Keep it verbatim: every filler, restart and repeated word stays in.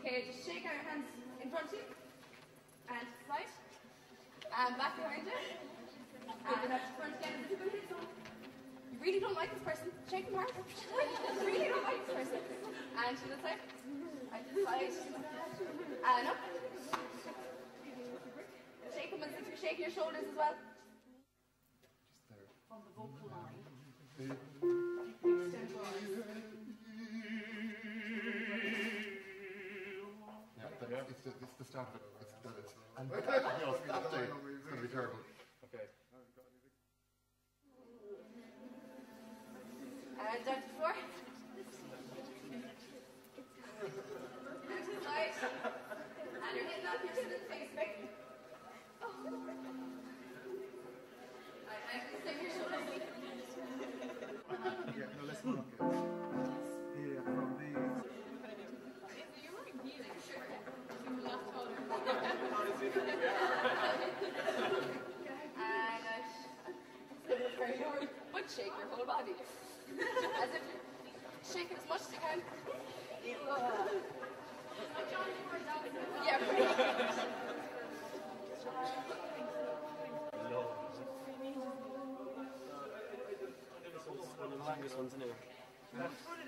Okay, just shake out your hands in front of you. And to the side. And back behind you. And up to front again. If you really don't like this person, shake them hard. You really don't like this person. And to the side. And to the side. And up. Shake them as if you're shaking your shoulders as well. Just there. On the vocal line. Yeah, but yeah. It's, the, it's the start of it. It's that it's, and you know, it's that day, it's going to be terrible. Okay. And down to the floor. And to the side. And you're hitting up, you're sitting in the face, big. Right, and sing your shoulders. Yeah, no, let's not get here from the. You like music, sure. You will last taller. And uh, but shake your whole body. As if you're shaking as much as you can. Yeah, pretty much. One of the longest ones, isn't it?